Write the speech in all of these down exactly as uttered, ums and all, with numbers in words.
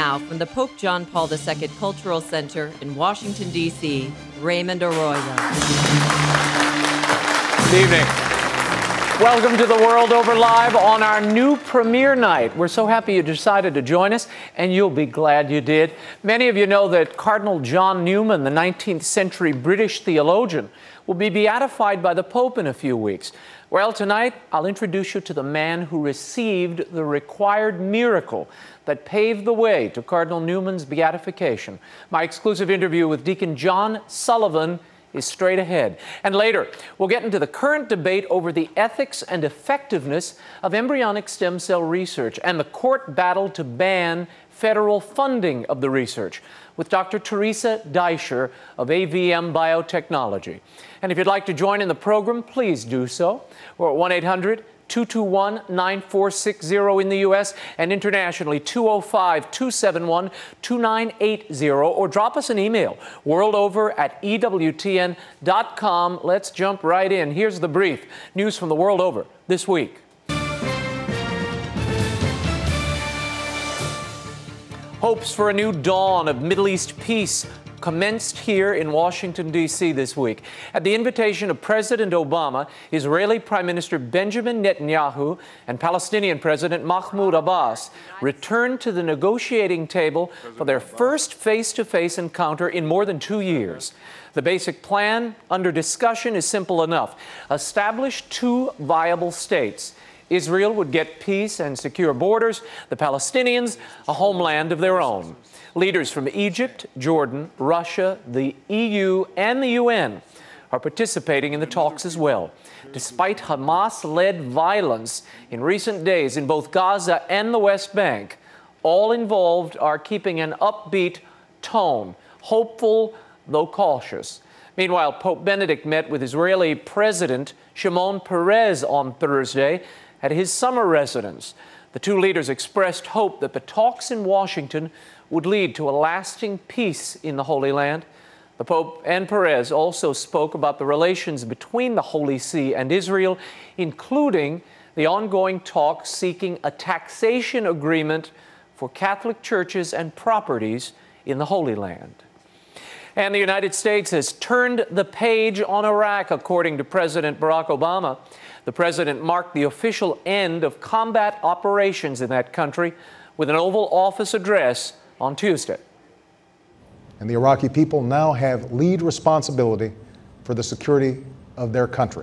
now, from the Pope John Paul the Second Cultural Center in Washington, D C, Raymond Arroyo. Good evening. Welcome to The World Over Live on our new premiere night. We're so happy you decided to join us, and you'll be glad you did. Many of you know that Cardinal John Newman, the nineteenth century British theologian, will be beatified by the Pope in a few weeks. Well, tonight, I'll introduce you to the man who received the required miracle that paved the way to Cardinal Newman's beatification. My exclusive interview with Deacon John Sullivan is straight ahead. And later, we'll get into the current debate over the ethics and effectiveness of embryonic stem cell research and the court battle to ban federal funding of the research with Doctor Teresa Deisher of A V M Biotechnology. And if you'd like to join in the program, please do so. We're at one eight hundred, two two one, nine four six zero in the U S and internationally two oh five, two seven one, two nine eight zero, or drop us an email, worldover at E W T N dot com. Let's jump right in. Here's the brief news from the world over this week. Hopes for a new dawn of Middle East peace commenced here in Washington, D C this week. At the invitation of President Obama, Israeli Prime Minister Benjamin Netanyahu and Palestinian President Mahmoud Abbas returned to the negotiating table for their first face-to-face encounter in more than two years. The basic plan under discussion is simple enough. Establish two viable states. Israel would get peace and secure borders, the Palestinians a homeland of their own. Leaders from Egypt, Jordan, Russia, the E U, and the U N are participating in the talks as well. Despite Hamas-led violence in recent days in both Gaza and the West Bank, all involved are keeping an upbeat tone, hopeful though cautious. Meanwhile, Pope Benedict met with Israeli President Shimon Peres on Thursday at his summer residence. The two leaders expressed hope that the talks in Washington would lead to a lasting peace in the Holy Land. The Pope and Peres also spoke about the relations between the Holy See and Israel, including the ongoing talks seeking a taxation agreement for Catholic churches and properties in the Holy Land. And the United States has turned the page on Iraq, according to President Barack Obama. The president marked the official end of combat operations in that country with an Oval Office address on Tuesday. And the Iraqi people now have lead responsibility for the security of their country.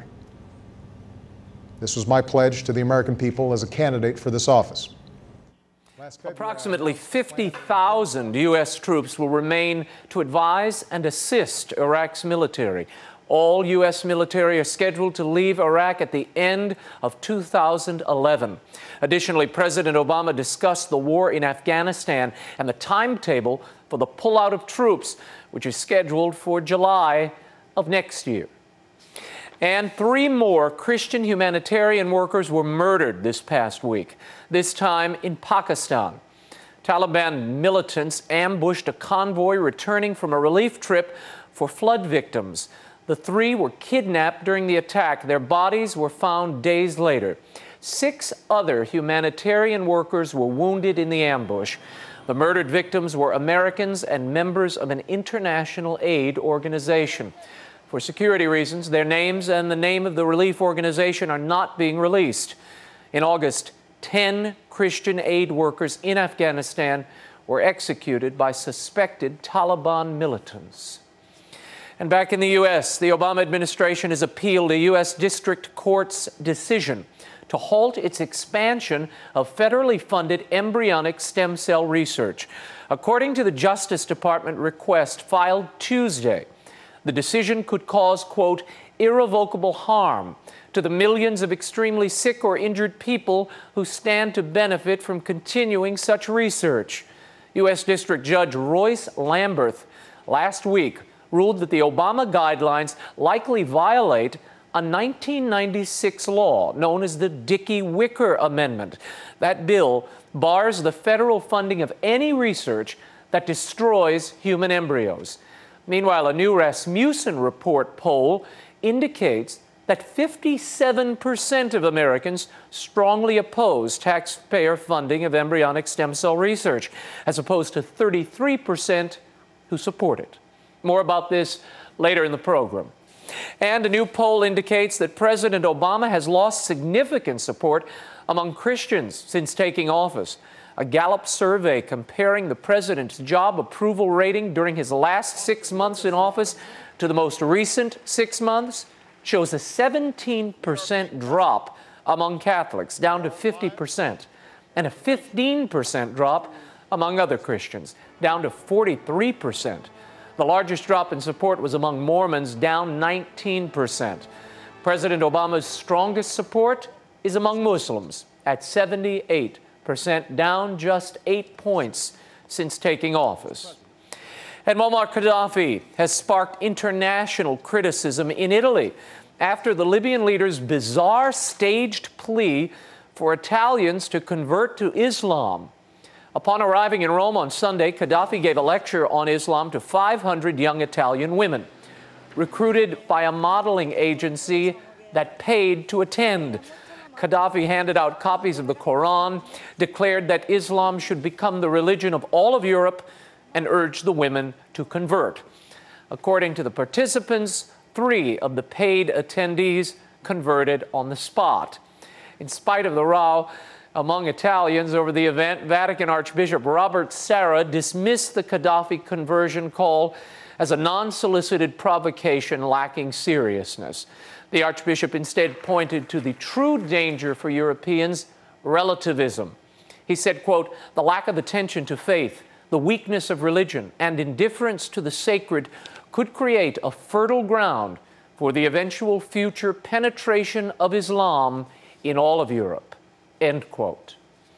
This was my pledge to the American people as a candidate for this office. Approximately fifty thousand U S troops will remain to advise and assist Iraq's military. All U S military are scheduled to leave Iraq at the end of two thousand eleven. Additionally, President Obama discussed the war in Afghanistan and the timetable for the pullout of troops, which is scheduled for July of next year. And three more Christian humanitarian workers were murdered this past week, this time in Pakistan. Taliban militants ambushed a convoy returning from a relief trip for flood victims. The three were kidnapped during the attack. Their bodies were found days later. Six other humanitarian workers were wounded in the ambush. The murdered victims were Americans and members of an international aid organization. For security reasons, their names and the name of the relief organization are not being released. In August, ten Christian aid workers in Afghanistan were executed by suspected Taliban militants. And back in the U S, the Obama administration has appealed a U S District Court's decision to halt its expansion of federally funded embryonic stem cell research. According to the Justice Department request filed Tuesday, the decision could cause, quote, irrevocable harm to the millions of extremely sick or injured people who stand to benefit from continuing such research. U S District Judge Royce Lamberth last week ruled that the Obama guidelines likely violate a nineteen ninety-six law known as the Dickey-Wicker Amendment. That bill bars the federal funding of any research that destroys human embryos. Meanwhile, a new Rasmussen Report poll indicates that fifty-seven percent of Americans strongly oppose taxpayer funding of embryonic stem cell research, as opposed to thirty-three percent who support it. More about this later in the program. And a new poll indicates that President Obama has lost significant support among Christians since taking office. A Gallup survey comparing the president's job approval rating during his last six months in office to the most recent six months shows a seventeen percent drop among Catholics, down to fifty percent, and a fifteen percent drop among other Christians, down to forty-three percent. The largest drop in support was among Mormons, down nineteen percent. President Obama's strongest support is among Muslims at seventy-eight percent, down just eight points since taking office. And Muammar Gaddafi has sparked international criticism in Italy after the Libyan leader's bizarre staged plea for Italians to convert to Islam. Upon arriving in Rome on Sunday, Gaddafi gave a lecture on Islam to five hundred young Italian women, recruited by a modeling agency that paid to attend. Gaddafi handed out copies of the Quran, declared that Islam should become the religion of all of Europe, and urged the women to convert. According to the participants, three of the paid attendees converted on the spot. In spite of the row among Italians over the event, Vatican Archbishop Robert Sarah dismissed the Gaddafi conversion call as a non-solicited provocation lacking seriousness. The Archbishop instead pointed to the true danger for Europeans, relativism. He said, quote, "The lack of attention to faith, the weakness of religion, and indifference to the sacred could create a fertile ground for the eventual future penetration of Islam in all of Europe," end quote.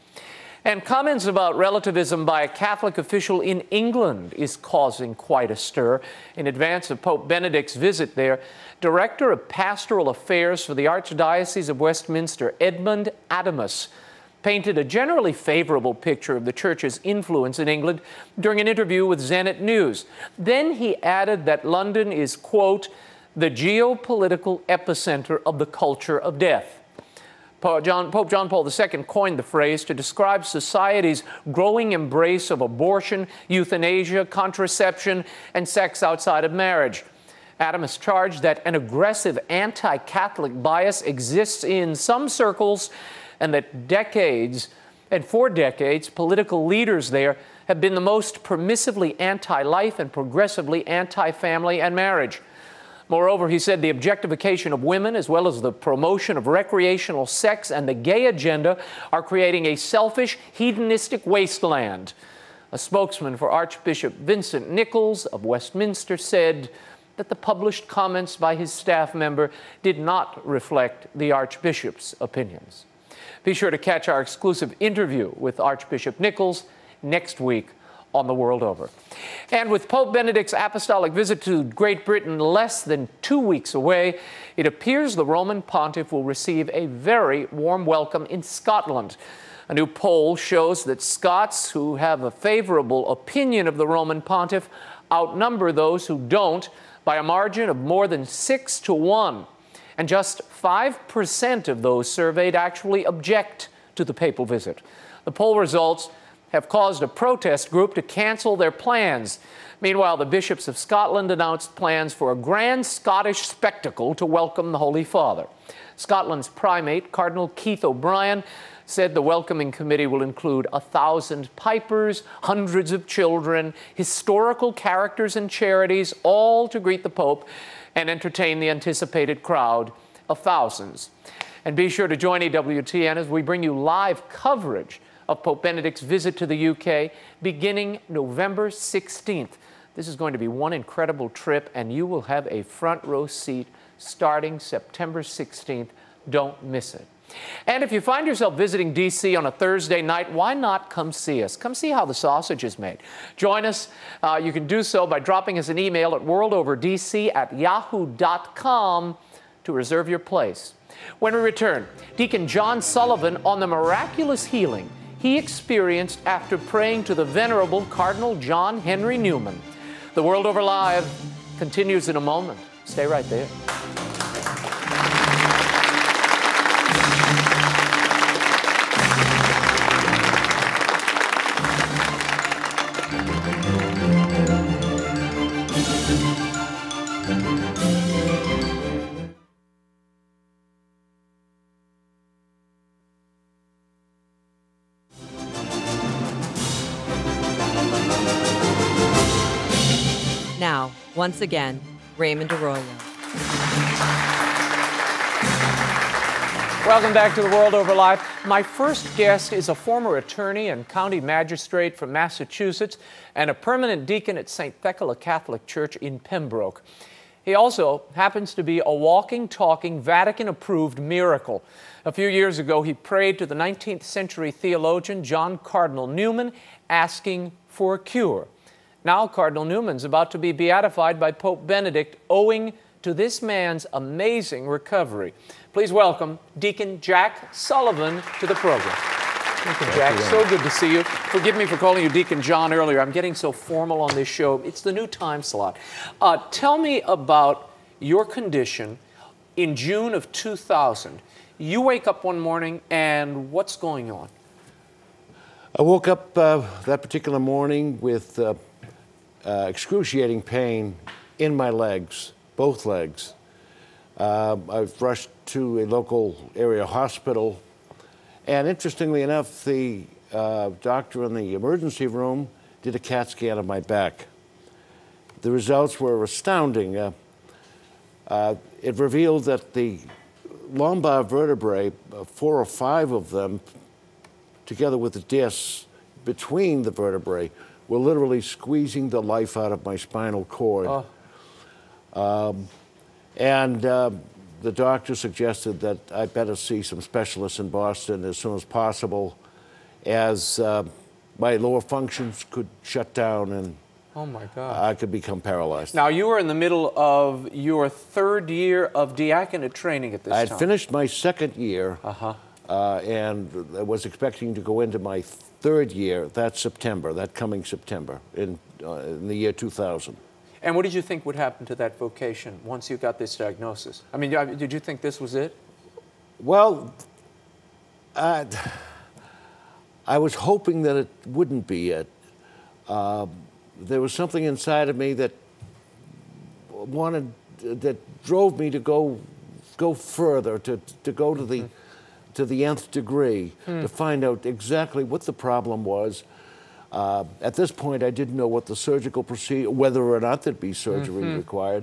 And comments about relativism by a Catholic official in England is causing quite a stir. In advance of Pope Benedict's visit there, Director of Pastoral Affairs for the Archdiocese of Westminster, Edmund Adamus, painted a generally favorable picture of the Church's influence in England during an interview with Zenit News. Then he added that London is, quote, "the geopolitical epicenter of the culture of death." Pope John, Pope John Paul the Second coined the phrase to describe society's growing embrace of abortion, euthanasia, contraception, and sex outside of marriage. Adamus charged that an aggressive anti-Catholic bias exists in some circles, and that decades, and for decades, political leaders there have been the most permissively anti-life and progressively anti-family and marriage. Moreover, he said the objectification of women, as well as the promotion of recreational sex and the gay agenda, are creating a selfish, hedonistic wasteland. A spokesman for Archbishop Vincent Nichols of Westminster said that the published comments by his staff member did not reflect the Archbishop's opinions. Be sure to catch our exclusive interview with Archbishop Nichols next week on The World Over. And with Pope Benedict's apostolic visit to Great Britain less than two weeks away, it appears the Roman pontiff will receive a very warm welcome in Scotland. A new poll shows that Scots who have a favorable opinion of the Roman pontiff outnumber those who don't by a margin of more than six to one. And just five percent of those surveyed actually object to the papal visit. The poll results have caused a protest group to cancel their plans. Meanwhile, the bishops of Scotland announced plans for a grand Scottish spectacle to welcome the Holy Father. Scotland's primate, Cardinal Keith O'Brien, said the welcoming committee will include a thousand pipers, hundreds of children, historical characters and charities, all to greet the Pope and entertain the anticipated crowd of thousands. And be sure to join E W T N as we bring you live coverage of Pope Benedict's visit to the U K beginning November sixteenth. This is going to be one incredible trip, and you will have a front row seat starting September sixteenth. Don't miss it. And if you find yourself visiting D C on a Thursday night, why not come see us? Come see how the sausage is made. Join us. Uh, you can do so by dropping us an email at worldoverdc at yahoo dot com to reserve your place. When we return, Deacon John Sullivan on the miraculous healing he experienced after praying to the venerable Cardinal John Henry Newman. The World Over Live continues in a moment. Stay right there. Once again, Raymond Arroyo. Welcome back to The World Over Life. My first guest is a former attorney and county magistrate from Massachusetts and a permanent deacon at Saint Thecla Catholic Church in Pembroke. He also happens to be a walking, talking, Vatican-approved miracle. A few years ago, he prayed to the nineteenth century theologian John Cardinal Newman, asking for a cure. Now Cardinal Newman's about to be beatified by Pope Benedict, owing to this man's amazing recovery. Please welcome Deacon Jack Sullivan to the program. Deacon Jack, so good to see you. Forgive me for calling you Deacon John earlier. I'm getting so formal on this show. It's the new time slot. Uh, tell me about your condition in June of two thousand. You wake up one morning and what's going on? I woke up uh, that particular morning with uh, uh, excruciating pain in my legs, both legs. Uh, I was rushed to a local area hospital. And interestingly enough, the uh, doctor in the emergency room did a CAT scan of my back. The results were astounding. Uh, uh, it revealed that the lumbar vertebrae, uh, four or five of them, together with the discs between the vertebrae, were literally squeezing the life out of my spinal cord. Oh. Um, and uh, the doctor suggested that I better see some specialists in Boston as soon as possible, as uh, my lower functions could shut down and oh my God. I could become paralyzed. Now, you were in the middle of your third year of diaconate training at this I time. I had finished my second year, uh-huh. uh, and I was expecting to go into my third year that September, that coming September, in, uh, in the year two thousand. And what did you think would happen to that vocation once you got this diagnosis? I mean, did you think this was it? Well, uh, I was hoping that it wouldn't be it. Uh, there was something inside of me that wanted, that drove me to go, go further, to to go to the, mm-hmm. to the nth degree, mm. to find out exactly what the problem was. Uh, at this point, I didn't know what the surgical procedure, whether or not there'd be surgery mm-hmm. required.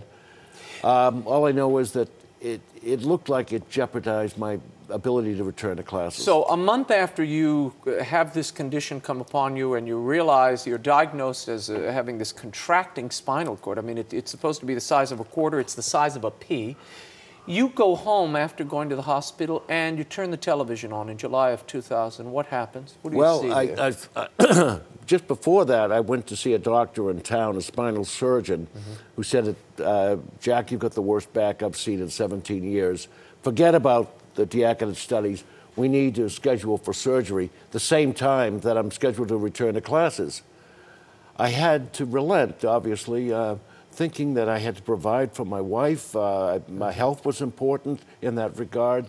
Um, all I know is that it, it looked like it jeopardized my ability to return to classes. So a month after you have this condition come upon you and you realize you're diagnosed as uh, having this contracting spinal cord, I mean, it, it's supposed to be the size of a quarter, it's the size of a pea. You go home after going to the hospital and you turn the television on in July of two thousand. What happens? What do you well, see I, there? I, I, just before that, I went to see a doctor in town, a spinal surgeon, mm-hmm. who said, uh, Jack, you've got the worst back I've seen in seventeen years. Forget about the diaconate studies. We need to schedule for surgery the same time that I'm scheduled to return to classes. I had to relent, obviously, uh, thinking that I had to provide for my wife. Uh, my health was important in that regard.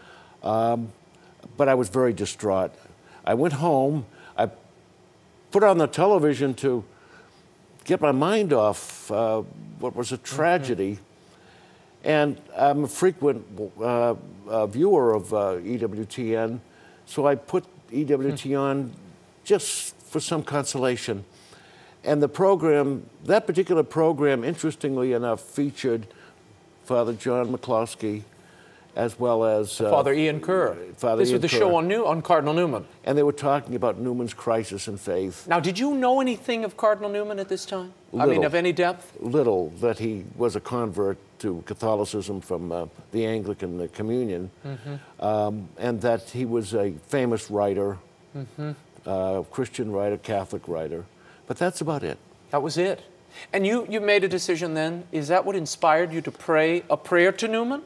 Um, but I was very distraught. I went home. I put on the television to get my mind off uh, what was a tragedy. Mm-hmm. And I'm a frequent uh, uh, viewer of uh, E W T N, so I put E W T N on just for some consolation. And the program, that particular program, interestingly enough, featured Father John McCloskey, as well as uh, Father Ian Kerr. Father this Ian was the Kerr. show on, New, on Cardinal Newman. And they were talking about Newman's crisis in faith. Now, did you know anything of Cardinal Newman at this time? Little, I mean, of any depth? Little, that he was a convert to Catholicism from uh, the Anglican the Communion, mm-hmm. um, and that he was a famous writer, mm-hmm. uh, Christian writer, Catholic writer. But that's about it. That was it. And you, you made a decision then. Is that what inspired you to pray a prayer to Newman?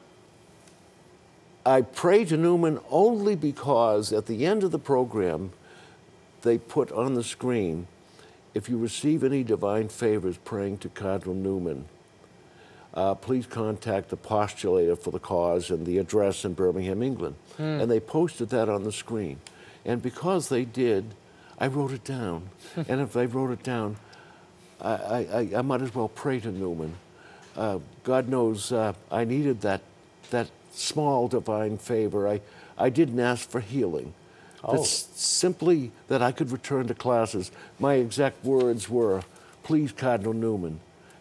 I prayed to Newman only because at the end of the program, they put on the screen, if you receive any divine favors praying to Cardinal Newman, uh, please contact the postulator for the cause and the address in Birmingham, England. Mm. And they posted that on the screen. And because they did, I wrote it down. And if I wrote it down, I, I, I might as well pray to Newman. Uh, God knows uh, I needed that, that small divine favor. I, I didn't ask for healing. Oh. It's simply that I could return to classes. My exact words were, please, Cardinal Newman,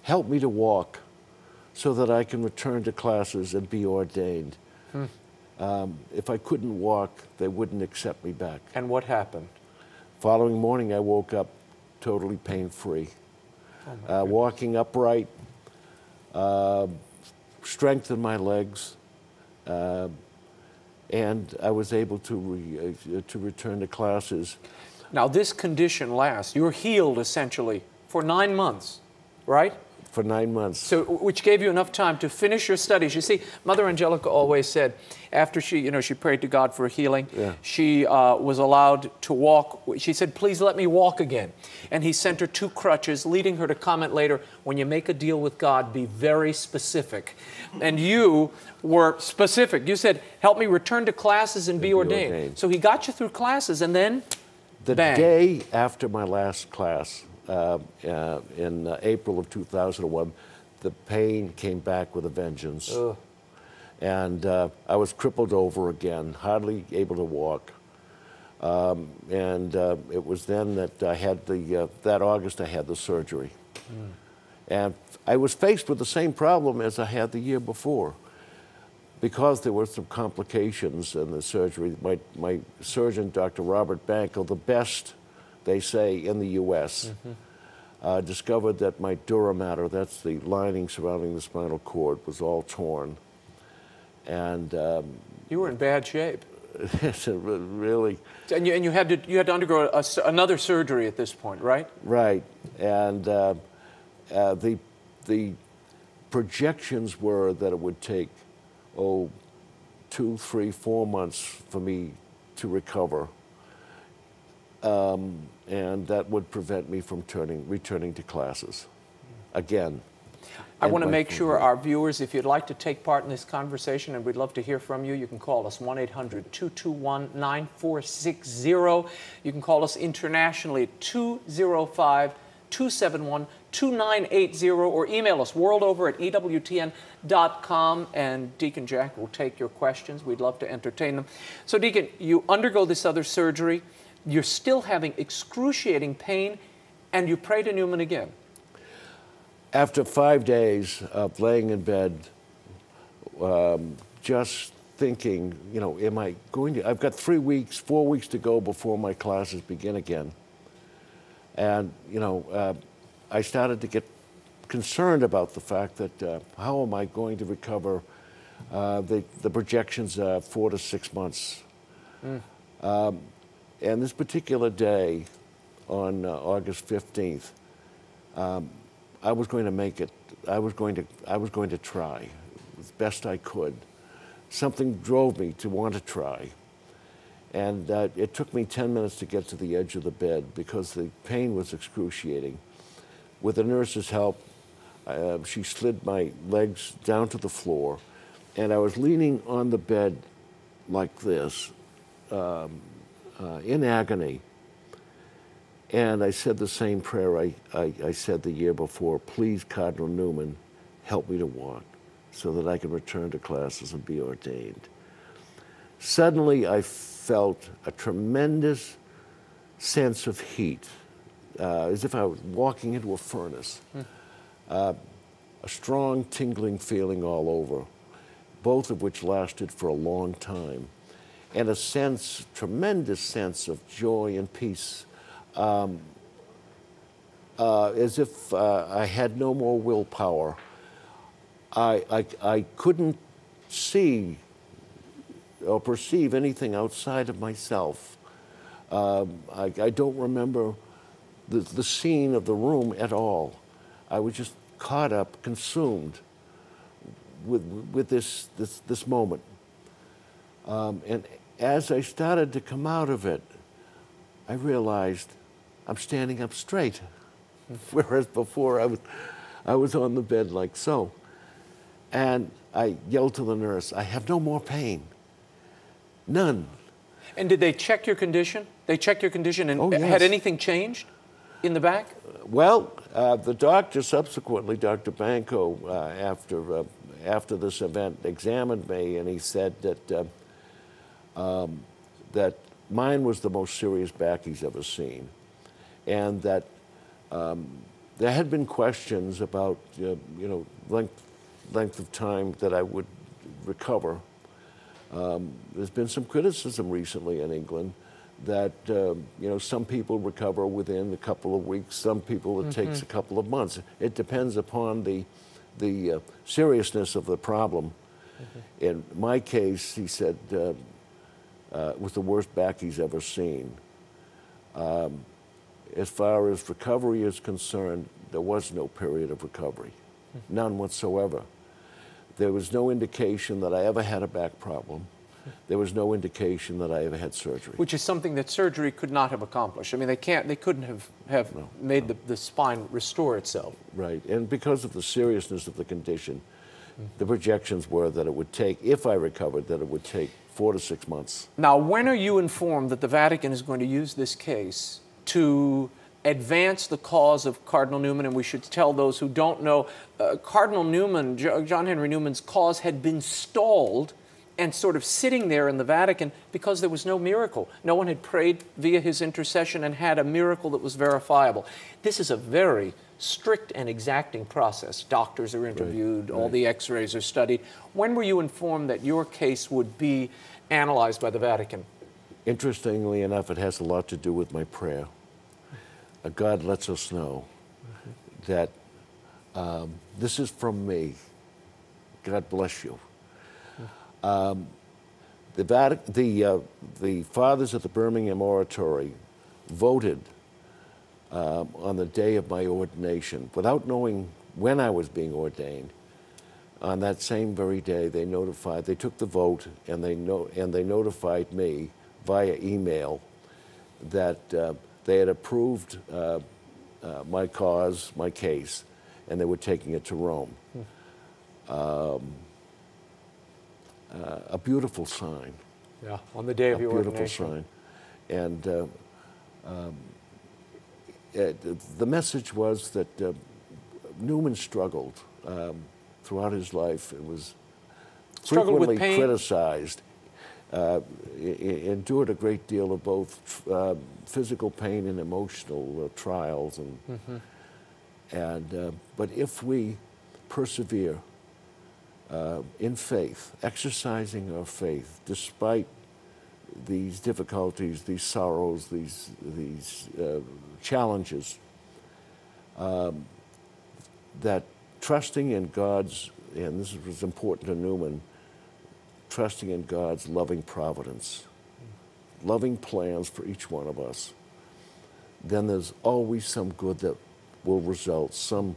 help me to walk so that I can return to classes and be ordained. Hmm. Um, if I couldn't walk, they wouldn't accept me back. And what happened? Following morning, I woke up totally pain-free. Oh uh, walking upright, uh, strength in my legs, uh, and I was able to, re uh, to return to classes. Now this condition lasts, you're healed essentially for nine months, right? For nine months. So, which gave you enough time to finish your studies. You see, Mother Angelica always said, after she, you know, she prayed to God for healing, yeah. she uh, was allowed to walk. She said, please let me walk again. And he sent her two crutches, leading her to comment later, when you make a deal with God, be very specific. And you were specific. You said, help me return to classes and, and be, be ordained. ordained. So he got you through classes, and then, the bang. day after my last class, Uh, uh, in uh, April of two thousand one, the pain came back with a vengeance. Ugh. And uh, I was crippled over again, hardly able to walk. Um, and uh, it was then that I had the, uh, that August I had the surgery. Mm. And I was faced with the same problem as I had the year before. Because there were some complications in the surgery, my, my surgeon, Doctor Robert Banco, the best, they say, in the U S, mm-hmm. uh, discovered that my dura mater, that's the lining surrounding the spinal cord, was all torn. And um, you were in bad shape. It's really. And you, and you had to you had to undergo a, another surgery at this point, right? Right. And uh, uh, the the projections were that it would take oh two, three, four months for me to recover. Um, and that would prevent me from turning, returning to classes again. I want to make sure our viewers, if you'd like to take part in this conversation, and we'd love to hear from you, you can call us one eight hundred, two two one, nine four six zero. You can call us internationally at two zero five, two seven one, two nine eight zero, or email us worldover at E W T N dot com, and Deacon Jack will take your questions. We'd love to entertain them. So, Deacon, you undergo this other surgery. You're still having excruciating pain, and you pray to Newman again. After five days of laying in bed, um, just thinking, you know, am I going to, I've got three weeks, four weeks to go before my classes begin again. And, you know, uh, I started to get concerned about the fact that uh, how am I going to recover? Uh, the, the projections are four to six months. Mm. Um, and this particular day, on uh, August fifteenth, um, I was going to make it. I was going to. I was going to try as best I could. Something drove me to want to try, and uh, it took me ten minutes to get to the edge of the bed because the pain was excruciating. With the nurse's help, uh, she slid my legs down to the floor, and I was leaning on the bed like this, um, uh, in agony. And I said the same prayer I, I, I said the year before, please, Cardinal Newman, help me to walk so that I can return to classes and be ordained. Suddenly, I felt a tremendous sense of heat, uh, as if I was walking into a furnace. Hmm. Uh, a strong tingling feeling all over, both of which lasted for a long time, and a sense, tremendous sense of joy and peace. Um, uh, as if uh, I had no more willpower. I, I, I couldn't see or perceive anything outside of myself. Um, I, I don't remember the, the scene of the room at all. I was just caught up, consumed with, with this, this, this moment. Um, and as I started to come out of it, I realized I'm standing up straight, whereas before I was, I was on the bed like so. And I yelled to the nurse, I have no more pain. None. And did they check your condition? They checked your condition, and oh, yes. Had anything changed in the back? Well, uh, the doctor subsequently, Doctor Banco, uh, after, uh, after this event, examined me, and he said that, uh, um, that mine was the most serious back he's ever seen, and that um, there had been questions about, uh, you know, length, length of time that I would recover. Um, there's been some criticism recently in England that, uh, you know, some people recover within a couple of weeks, some people it mm-hmm. takes a couple of months. It depends upon the, the uh, seriousness of the problem. Mm-hmm. In my case, he said, uh, uh, it was the worst back he's ever seen. Um, as far as recovery is concerned, there was no period of recovery, mm-hmm. none whatsoever. There was no indication that I ever had a back problem. There was no indication that I ever had surgery. Which is something that surgery could not have accomplished. I mean, they can't, they couldn't have, have no, made no. The, the spine restore itself. Right, and because of the seriousness of the condition, mm-hmm. the projections were that it would take, if I recovered, that it would take four to six months. Now, when are you informed that the Vatican is going to use this case to advance the cause of Cardinal Newman? And we should tell those who don't know, uh, Cardinal Newman, John Henry Newman's cause had been stalled and sort of sitting there in the Vatican because there was no miracle. No one had prayed via his intercession and had a miracle that was verifiable. This is a very strict and exacting process. Doctors are interviewed, right, all right. the x-rays are studied. When were you informed that your case would be analyzed by the Vatican? Interestingly enough, it has a lot to do with my prayer. Uh, God lets us know mm-hmm. that um, this is from me. God bless you. Um, the, Vatic the, uh, the fathers of the Birmingham Oratory voted um, on the day of my ordination, without knowing when I was being ordained. On that same very day, they notified, they took the vote and they, no and they notified me via email that uh, they had approved uh, uh, my cause, my case, and they were taking it to Rome. Hmm. Um, Uh, a beautiful sign. Yeah, on the day of a your beautiful ordination. sign. And uh, um, it, the message was that uh, Newman struggled um, throughout his life. It was struggled frequently with pain. criticized. Uh, endured a great deal of both uh, physical pain and emotional uh, trials. And, mm-hmm. and uh, but if we persevere Uh, in faith, exercising our faith, despite these difficulties, these sorrows, these, these uh, challenges, um, that trusting in God's, and this was important to Newman, trusting in God's loving providence, loving plans for each one of us, then there's always some good that will result, some,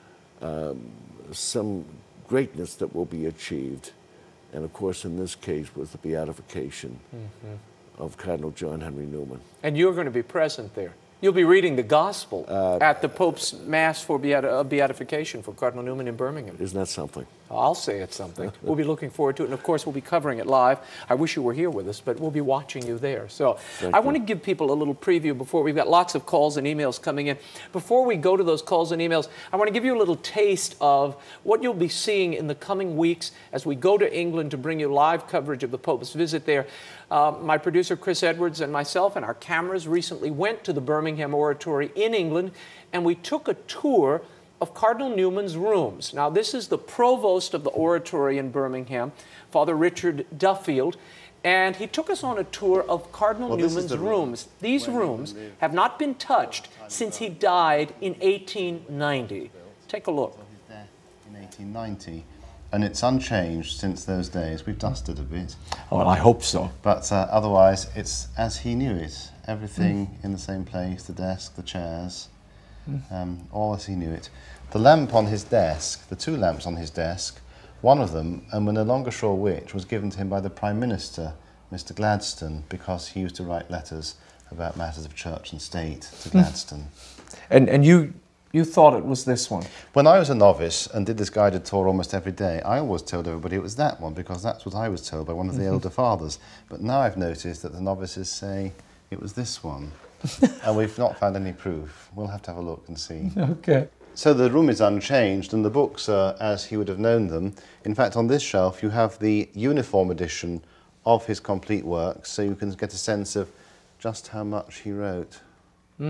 um, some greatness that will be achieved. And of course, in this case, was the beatification mm-hmm. of Cardinal John Henry Newman. And you're going to be present there. You'll be reading the gospel uh, at the Pope's Mass for beati uh, beatification for Cardinal Newman in Birmingham. Isn't that something? I'll say it's something. We'll be looking forward to it. And of course, we'll be covering it live. I wish you were here with us, but we'll be watching you there. So Thank I you. want to give people a little preview before we've got lots of calls and emails coming in. Before we go to those calls and emails, I want to give you a little taste of what you'll be seeing in the coming weeks as we go to England to bring you live coverage of the Pope's visit there. Uh, my producer, Chris Edwards, and myself and our cameras recently went to the Birmingham Oratory in England, and we took a tour of Cardinal Newman's rooms. Now, this is the provost of the oratory in Birmingham, Father Richard Duffield, and he took us on a tour of Cardinal well, Newman's rooms. Room. These when rooms have not been touched since he died in eighteen ninety. Take a look. So he's there in eighteen ninety, and it's unchanged since those days. We've dusted a bit. Oh, well, I hope so. But uh, otherwise, it's as he knew it. Everything mm. in the same place, the desk, the chairs, mm. um, all as he knew it. The lamp on his desk, the two lamps on his desk, one of them, and we're no longer sure which, was given to him by the Prime Minister, Mister Gladstone, because he used to write letters about matters of church and state to Gladstone. And, and you, you thought it was this one? When I was a novice and did this guided tour almost every day, I always told everybody it was that one, because that's what I was told by one of the mm-hmm. elder fathers. But now I've noticed that the novices say it was this one. And we've not found any proof. We'll have to have a look and see. Okay. So the room is unchanged and the books are as he would have known them. In fact, on this shelf you have the uniform edition of his complete works, so you can get a sense of just how much he wrote. Mm.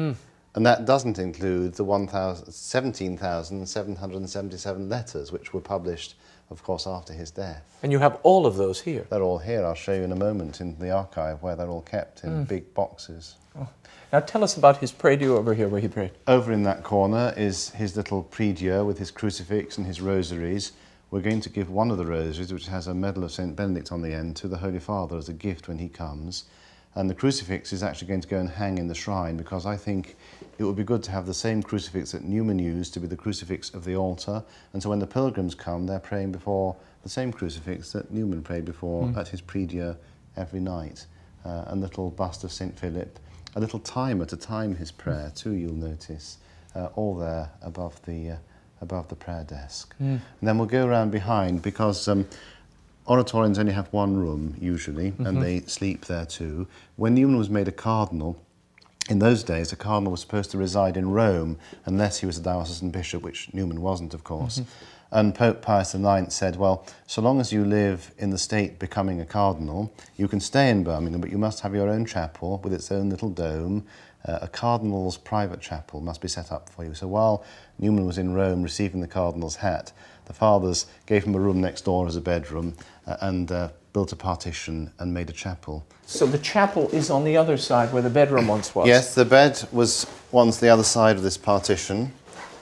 And that doesn't include the seventeen thousand seven hundred seventy-seven letters which were published, of course, after his death. And you have all of those here? They're all here. I'll show you in a moment in the archive where they're all kept in mm. big boxes. Oh. Now tell us about his prie-dieu over here, where he prayed. Over in that corner is his little prie-dieu with his crucifix and his rosaries. We're going to give one of the rosaries, which has a medal of Saint Benedict on the end, to the Holy Father as a gift when he comes. And the crucifix is actually going to go and hang in the shrine, because I think it would be good to have the same crucifix that Newman used to be the crucifix of the altar. And so when the pilgrims come, they're praying before the same crucifix that Newman prayed before mm. at his prie-dieu every night. Uh, a little bust of Saint Philip, a little timer to time his prayer too, you'll notice, uh, all there above the, uh, above the prayer desk. Mm. And then we'll go around behind, because um, oratorians only have one room, usually, mm-hmm. and they sleep there too. When Newman was made a cardinal, in those days, a cardinal was supposed to reside in Rome, unless he was a diocesan bishop, which Newman wasn't, of course. Mm-hmm. And Pope Pius the ninth said, well, so long as you live in the state becoming a cardinal, you can stay in Birmingham, but you must have your own chapel with its own little dome. Uh, a cardinal's private chapel must be set up for you. So while Newman was in Rome receiving the cardinal's hat, the fathers gave him a room next door as a bedroom uh, and uh, built a partition and made a chapel. So the chapel is on the other side where the bedroom once was? Yes, the bed was once the other side of this partition,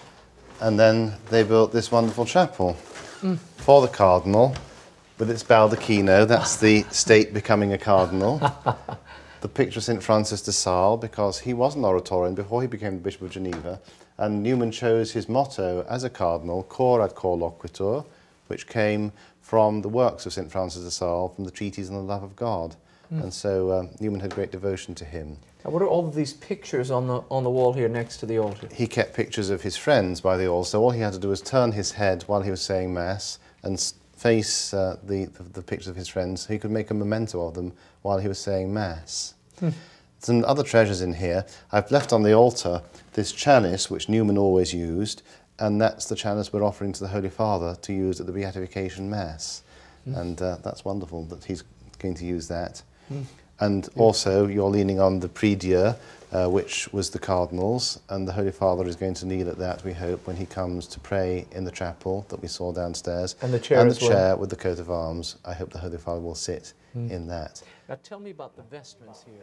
and then they built this wonderful chapel mm. for the cardinal with its baldacchino. That's the state becoming a cardinal. The picture of Saint Francis de Sales, because he was an oratorian before he became the Bishop of Geneva, and Newman chose his motto as a cardinal, Cor ad cor loquitur, which came from the works of Saint Francis de Sales, from the treatise on the love of God. Mm. And so um, Newman had great devotion to him. Now, what are all of these pictures on the, on the wall here next to the altar? He kept pictures of his friends by the altar, so all he had to do was turn his head while he was saying Mass and face uh, the, the, the pictures of his friends. He could make a memento of them while he was saying Mass. Hmm. Some other treasures in here. I've left on the altar this chalice, which Newman always used, and that's the chalice we're offering to the Holy Father to use at the Beatification Mass. Hmm. And uh, that's wonderful that he's going to use that. Hmm. And yeah. also, you're leaning on the prie-dieu, uh, which was the Cardinal's, and the Holy Father is going to kneel at that, we hope, when he comes to pray in the chapel that we saw downstairs. And the chair And the as well. chair with the coat of arms. I hope the Holy Father will sit mm. in that. Now tell me about the vestments here.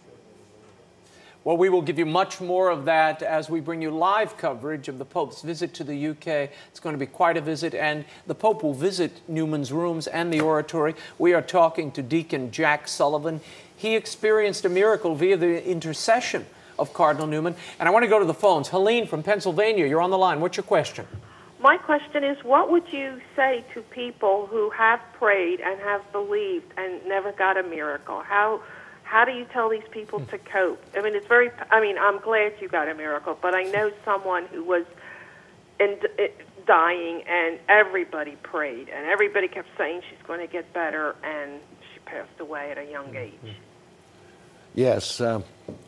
Well, we will give you much more of that as we bring you live coverage of the Pope's visit to the U K. It's going to be quite a visit, and the Pope will visit Newman's rooms and the oratory. We are talking to Deacon Jack Sullivan. He experienced a miracle via the intercession of Cardinal Newman. And I want to go to the phones. Helene from Pennsylvania, you're on the line. What's your question? My question is, what would you say to people who have prayed and have believed and never got a miracle? How how do you tell these people to cope? I mean, it's very, I mean, I'm glad you got a miracle, but I know someone who was in, dying and everybody prayed and everybody kept saying she's going to get better, and she passed away at a young age. Yes. Uh,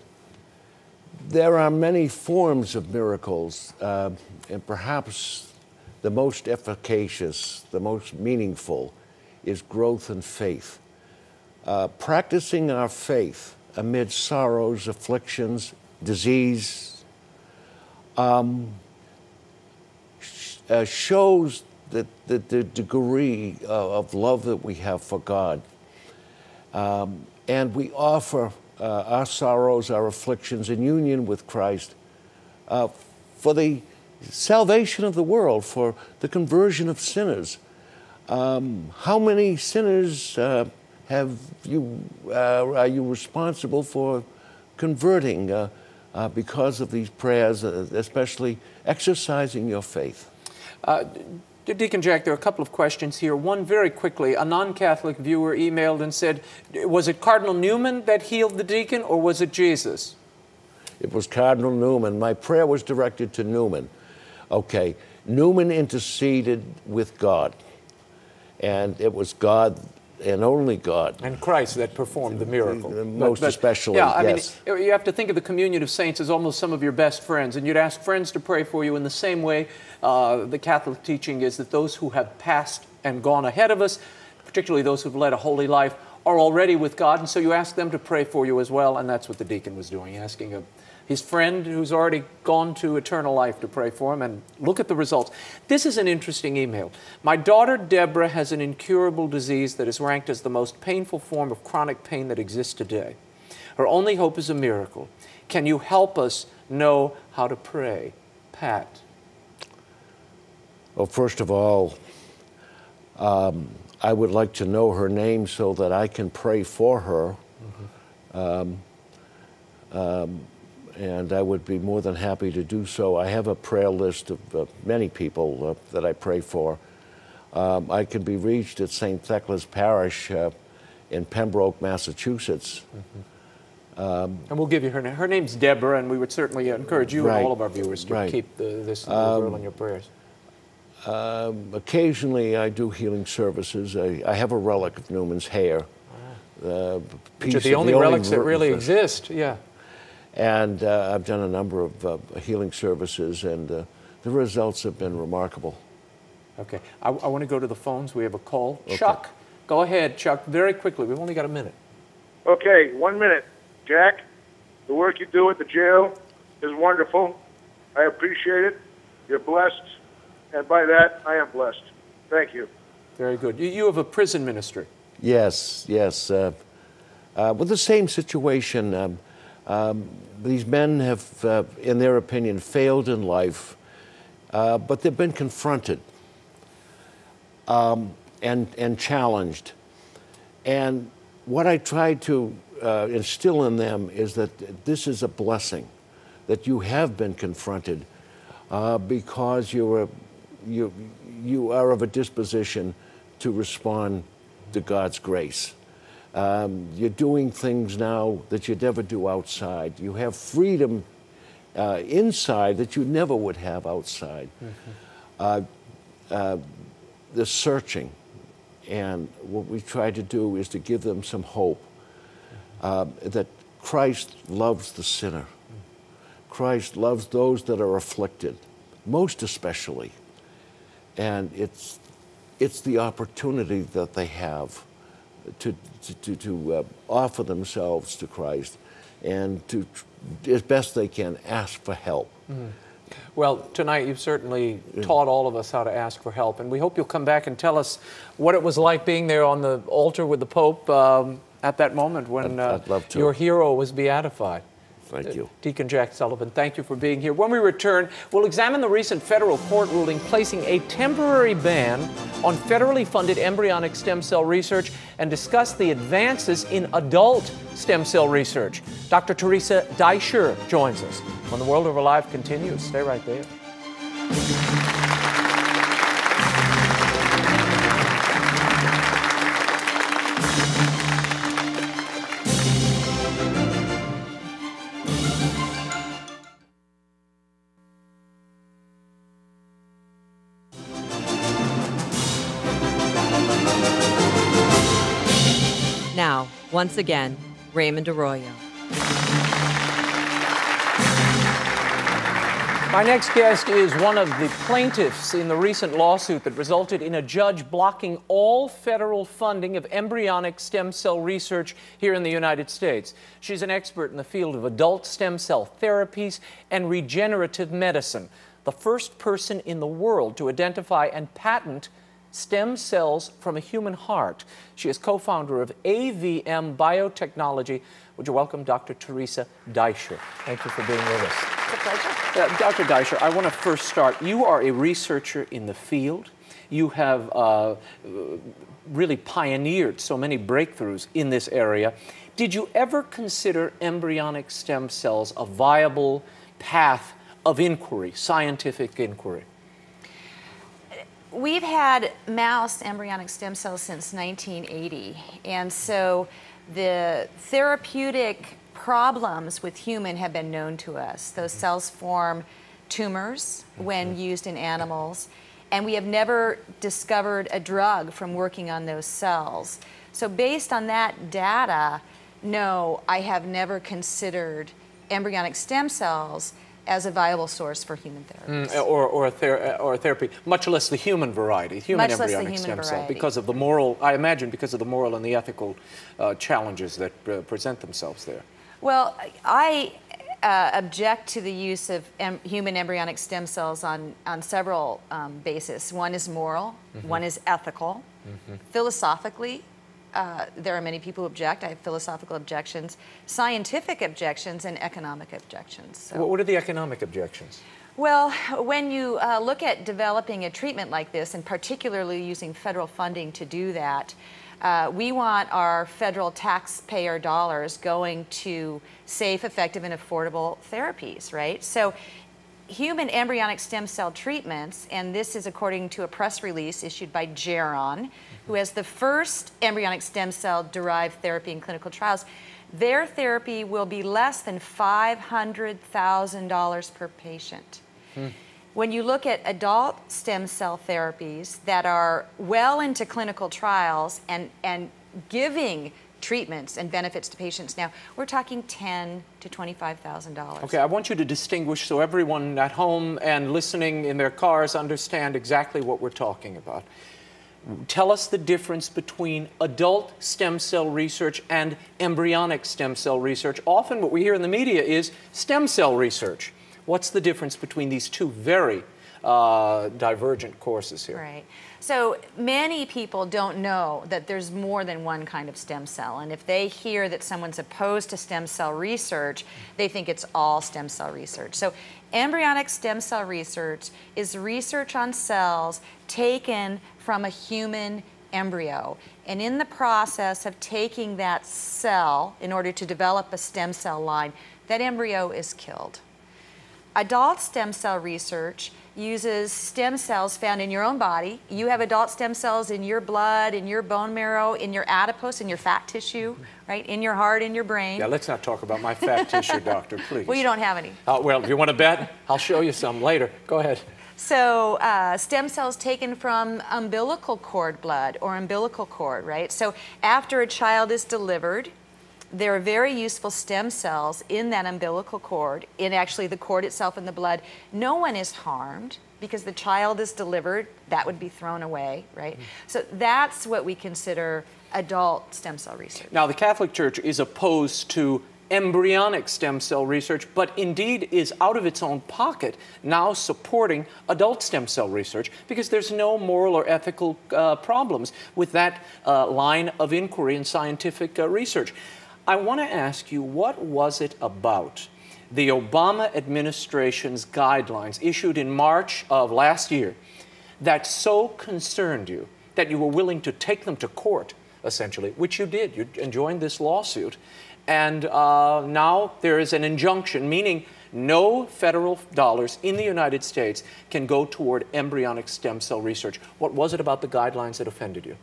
there are many forms of miracles, uh, and perhaps the most efficacious, the most meaningful, is growth in faith. Uh, practicing our faith amid sorrows, afflictions, disease, um, sh uh, shows that, that the degree uh, of love that we have for God. Um, and we offer uh, our sorrows, our afflictions in union with Christ uh, for the salvation of the world, for the conversion of sinners. Um, how many sinners uh, have you, uh, are you responsible for converting uh, uh, because of these prayers, uh, especially exercising your faith? Uh, Deacon Jack, there are a couple of questions here. One very quickly, a non-Catholic viewer emailed and said, was it Cardinal Newman that healed the deacon, or was it Jesus? It was Cardinal Newman. My prayer was directed to Newman. Okay, Newman interceded with God, and it was God and only God. And Christ that performed the miracle. Most but, but, especially, yeah, I yes. mean, you have to think of the communion of saints as almost some of your best friends, and you'd ask friends to pray for you in the same way. Uh, the Catholic teaching is that those who have passed and gone ahead of us, particularly those who've led a holy life, are already with God, and so you ask them to pray for you as well, and that's what the deacon was doing, asking a his friend who's already gone to eternal life to pray for him, and look at the results. This is an interesting email. My daughter Deborah has an incurable disease that is ranked as the most painful form of chronic pain that exists today. Her only hope is a miracle. Can you help us know how to pray? Pat. Well, first of all, um, I would like to know her name so that I can pray for her. Mm-hmm. um, um, and I would be more than happy to do so. I have a prayer list of uh, many people uh, that I pray for. Um, I can be reached at Saint Thecla's Parish uh, in Pembroke, Massachusetts. Mm-hmm. um, and we'll give you her name. Her name's Deborah, and we would certainly encourage you right, and all of our viewers to right. keep the, this little um, girl in your prayers. Um, occasionally, I do healing services. I, I have a relic of Newman's hair. Wow. Uh, Which are the only the relics only that really exist, yeah. And uh, I've done a number of uh, healing services, and uh, the results have been remarkable. Okay, I, I want to go to the phones. We have a call. Okay. Chuck, go ahead, Chuck, very quickly. We've only got a minute. Okay, one minute. Jack, the work you do at the jail is wonderful. I appreciate it. You're blessed, and by that, I am blessed. Thank you. Very good. You, you have a prison ministry. Yes, yes. Uh, uh, with the same situation, um, um, these men have, uh, in their opinion, failed in life, uh, but they've been confronted um, and, and challenged. And what I try to uh, instill in them is that this is a blessing, that you have been confronted uh, because you're a, you, you are of a disposition to respond to God's grace. Um, you're doing things now that you'd never do outside. You have freedom uh, inside that you never would have outside. Mm-hmm. uh, uh, the searching, and what we try to do is to give them some hope uh, that Christ loves the sinner. Christ loves those that are afflicted, most especially. And it's, it's the opportunity that they have to, to, to, to uh, offer themselves to Christ and to, as best they can, ask for help. Mm-hmm. Well, tonight you've certainly taught all of us how to ask for help, and we hope you'll come back and tell us what it was like being there on the altar with the Pope um, at that moment when I'd, I'd uh, your hero was beatified. Thank you. Deacon Jack Sullivan, thank you for being here. When we return, we'll examine the recent federal court ruling placing a temporary ban on federally funded embryonic stem cell research and discuss the advances in adult stem cell research. Doctor Teresa Deisher joins us when The World Over Live continues. Stay right there. Now, once again, Raymond Arroyo. My next guest is one of the plaintiffs in the recent lawsuit that resulted in a judge blocking all federal funding of embryonic stem cell research here in the United States. She's an expert in the field of adult stem cell therapies and regenerative medicine, the first person in the world to identify and patent stem cells from a human heart. She is co-founder of A V M Biotechnology. Would you welcome Doctor Teresa Deisher? Thank you for being with us. It's a pleasure. Uh, Doctor Deisher, I want to first start. You are a researcher in the field. You have uh, really pioneered so many breakthroughs in this area. Did you ever consider embryonic stem cells a viable path of inquiry, scientific inquiry? We've had mouse embryonic stem cells since nineteen eighty, and so the therapeutic problems with human have been known to us. Those cells form tumors when used in animals, and we have never discovered a drug from working on those cells. So based on that data, no, I have never considered embryonic stem cells as a viable source for human therapies. Mm, or, or, a ther or a therapy, much less the human variety, human much embryonic less the human stem variety. cell, because of the moral, I imagine because of the moral and the ethical uh, challenges that uh, present themselves there. Well, I uh, object to the use of em human embryonic stem cells on, on several um, bases. One is moral, mm-hmm. one is ethical. Mm-hmm. Philosophically, uh, there are many people who object. I have philosophical objections, scientific objections, and economic objections. So. What are the economic objections? Well, when you uh, look at developing a treatment like this, and particularly using federal funding to do that, uh, we want our federal taxpayer dollars going to safe, effective, and affordable therapies, right? So human embryonic stem cell treatments, and this is according to a press release issued by Geron, who has the first embryonic stem cell derived therapy in clinical trials, their therapy will be less than five hundred thousand dollars per patient. Hmm. When you look at adult stem cell therapies that are well into clinical trials and, and giving treatments and benefits to patients now, we're talking ten to twenty-five thousand dollars. Okay, I want you to distinguish so everyone at home and listening in their cars understand exactly what we're talking about. Tell us the difference between adult stem cell research and embryonic stem cell research. Often what we hear in the media is stem cell research. What's the difference between these two very uh, divergent courses here? Right. So many people don't know that there's more than one kind of stem cell. And if they hear that someone's opposed to stem cell research, they think it's all stem cell research. So embryonic stem cell research is research on cells taken from a human embryo. And in the process of taking that cell in order to develop a stem cell line, that embryo is killed. Adult stem cell research uses stem cells found in your own body. You have adult stem cells in your blood, in your bone marrow, in your adipose, in your fat tissue, right? In your heart, in your brain. Yeah, let's not talk about my fat tissue, doctor, please. Well, you don't have any. Uh, well, if you want to bet, I'll show you some later. Go ahead. So uh, stem cells taken from umbilical cord blood or umbilical cord, right? So after a child is delivered, there are very useful stem cells in that umbilical cord, in actually the cord itself in the blood. No one is harmed because the child is delivered. That would be thrown away, right? Mm. So that's what we consider adult stem cell research. Now, the Catholic Church is opposed to embryonic stem cell research, but indeed is out of its own pocket now supporting adult stem cell research because there's no moral or ethical uh, problems with that uh, line of inquiry and scientific uh, research. I want to ask you, what was it about the Obama administration's guidelines issued in March of last year that so concerned you that you were willing to take them to court, essentially, which you did. You joined this lawsuit. And uh, now there is an injunction, meaning no federal dollars in the United States can go toward embryonic stem cell research. What was it about the guidelines that offended you?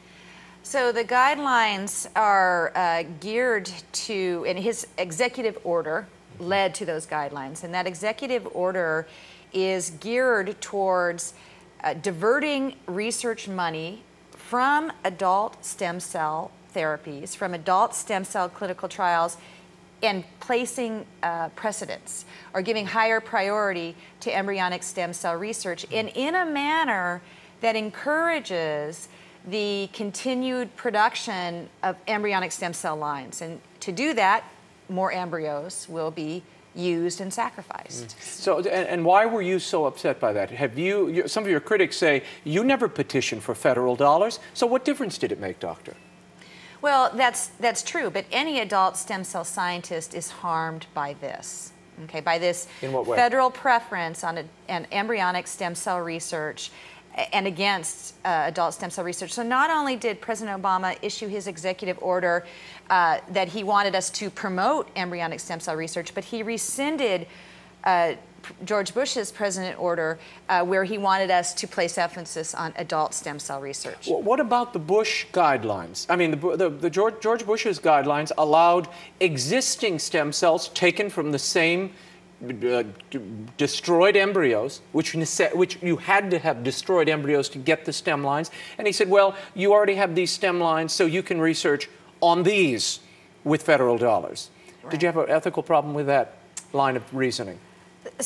So the guidelines are uh, geared to, and his executive order led to those guidelines, and that executive order is geared towards uh, diverting research money from adult stem cell therapies, from adult stem cell clinical trials, and placing uh, precedents or giving higher priority to embryonic stem cell research, and in a manner that encourages the continued production of embryonic stem cell lines. And to do that, more embryos will be used and sacrificed. Mm. So, and, and why were you so upset by that? Have you, you, some of your critics say, you never petitioned for federal dollars, so what difference did it make, doctor? Well, that's, that's true, but any adult stem cell scientist is harmed by this. Okay, by this In what way? federal preference on a, an embryonic stem cell research and against uh, adult stem cell research. So not only did President Obama issue his executive order uh, that he wanted us to promote embryonic stem cell research, but he rescinded uh, George Bush's president order uh, where he wanted us to place emphasis on adult stem cell research. Well, what about the Bush guidelines? I mean, the, the, the George, George Bush's guidelines allowed existing stem cells taken from the same Uh, destroyed embryos, which, which you had to have destroyed embryos to get the stem lines. And he said, well, you already have these stem lines, so you can research on these with federal dollars. Right. Did you have an ethical problem with that line of reasoning?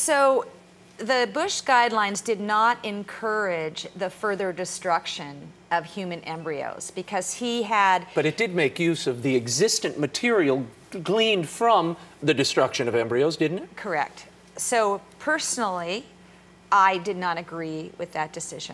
So the Bush guidelines did not encourage the further destruction of human embryos because he had... But it did make use of the existent material gleaned from the destruction of embryos, didn't it? Correct. So personally, I did not agree with that decision.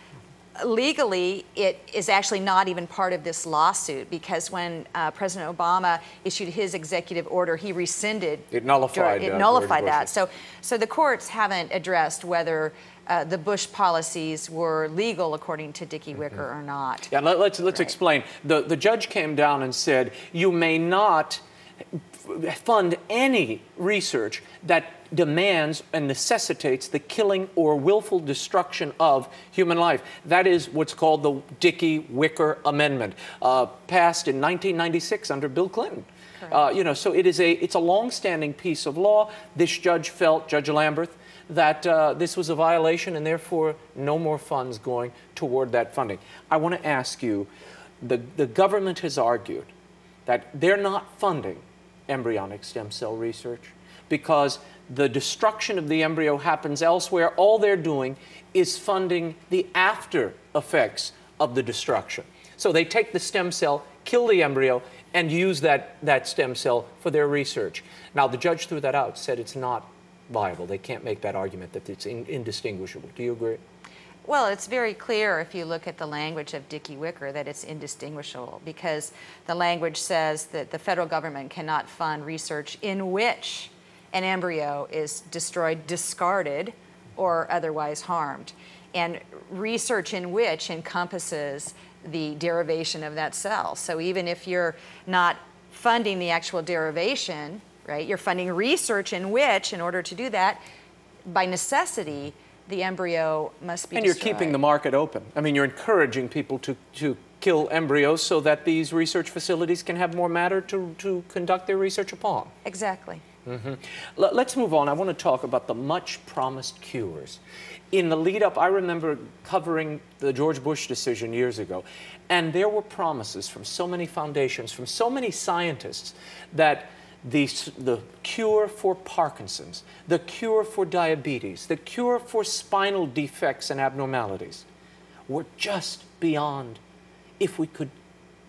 Legally, it is actually not even part of this lawsuit because when uh, President Obama issued his executive order, he rescinded it. Nullified. It uh, nullified that. So, so the courts haven't addressed whether uh, the Bush policies were legal according to Dickie Wicker mm-hmm. or not. Yeah, let, let's let's right. explain. The the judge came down and said you may not fund any research that demands and necessitates the killing or willful destruction of human life. That is what's called the Dickey-Wicker Amendment, uh, passed in nineteen ninety-six under Bill Clinton. Uh, you know, so it is a it's a long-standing piece of law. This judge felt, Judge Lamberth, that uh, this was a violation and therefore no more funds going toward that funding. I want to ask you, the the government has argued that they're not funding embryonic stem cell research because the destruction of the embryo happens elsewhere. All they're doing is funding the after effects of the destruction. So they take the stem cell, kill the embryo, and use that, that stem cell for their research. Now, the judge threw that out, said it's not viable. They can't make that argument that it's in, indistinguishable. Do you agree? Well, it's very clear if you look at the language of Dickie Wicker that it's indistinguishable because the language says that the federal government cannot fund research in which an embryo is destroyed, discarded, or otherwise harmed. And research in which encompasses the derivation of that cell. So even if you're not funding the actual derivation, right, you're funding research in which, in order to do that, by necessity, the embryo must be And destroyed. You're keeping the market open. I mean, you're encouraging people to, to kill embryos so that these research facilities can have more matter to, to conduct their research upon. Exactly. Mm-hmm. L- let's move on. I want to talk about the much promised cures. In the lead up, I remember covering the George Bush decision years ago, and there were promises from so many foundations, from so many scientists, that the, the cure for Parkinson's, the cure for diabetes, the cure for spinal defects and abnormalities were just beyond if we could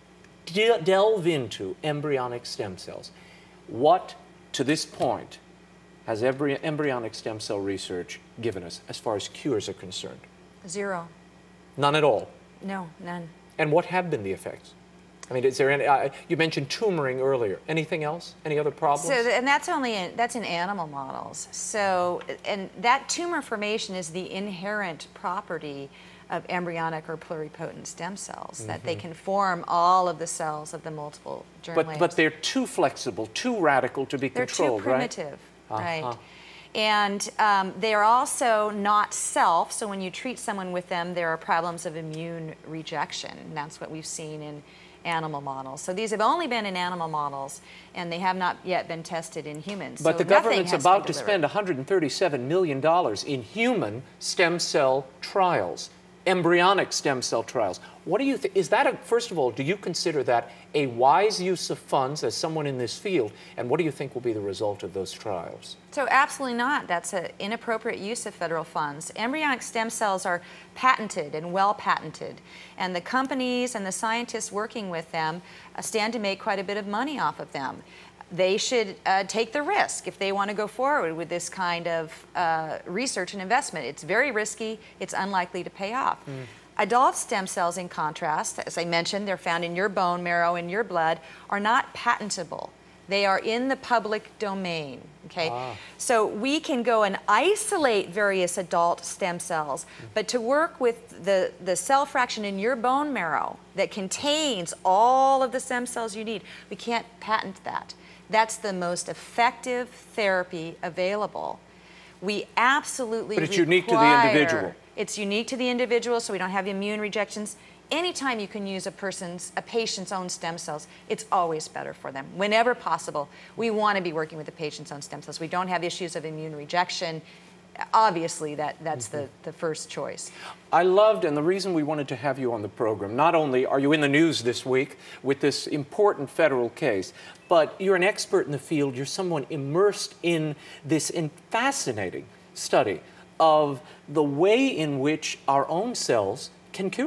de- delve into embryonic stem cells. What to this point has every embryonic stem cell research given us as far as cures are concerned? Zero. None at all? No, none. And what have been the effects? I mean, is there any, uh, you mentioned tumoring earlier. Anything else? Any other problems? So, and that's only in, that's in animal models. So, and that tumor formation is the inherent property of embryonic or pluripotent stem cells, mm-hmm. that they can form all of the cells of the multiple germ but, layers. But they're too flexible, too radical to be they're controlled, right? They're too primitive, right? right. Uh-huh. And um, they are also not self, so when you treat someone with them, there are problems of immune rejection. And that's what we've seen in animal models. So these have only been in animal models, and they have not yet been tested in humans. But so the government's about to, to spend one hundred thirty-seven million dollars in human stem cell trials, embryonic stem cell trials. What do you think? Is that a, first of all, do you consider that a wise use of funds as someone in this field? And what do you think will be the result of those trials? So absolutely not. That's an inappropriate use of federal funds. Embryonic stem cells are patented and well patented. And the companies and the scientists working with them uh, stand to make quite a bit of money off of them. They should uh, take the risk if they want to go forward with this kind of uh, research and investment. It's very risky. It's unlikely to pay off. Mm. Adult stem cells, in contrast, as I mentioned, they're found in your bone marrow, in your blood, are not patentable. They are in the public domain, okay? Ah. So we can go and isolate various adult stem cells, mm. but to work with the, the cell fraction in your bone marrow that contains all of the stem cells you need, we can't patent that. That's the most effective therapy available. We absolutely But it's require, unique to the individual. It's unique to the individual, so we don't have immune rejections. Anytime you can use a person's, a patient's own stem cells, it's always better for them. Whenever possible, we want to be working with the patient's own stem cells. We don't have issues of immune rejection. Obviously, that, that's mm-hmm. the, the first choice. I loved, and the reason we wanted to have you on the program, not only are you in the news this week with this important federal case, but you're an expert in the field. You're someone immersed in this in fascinating study of the way in which our own cells can cure us.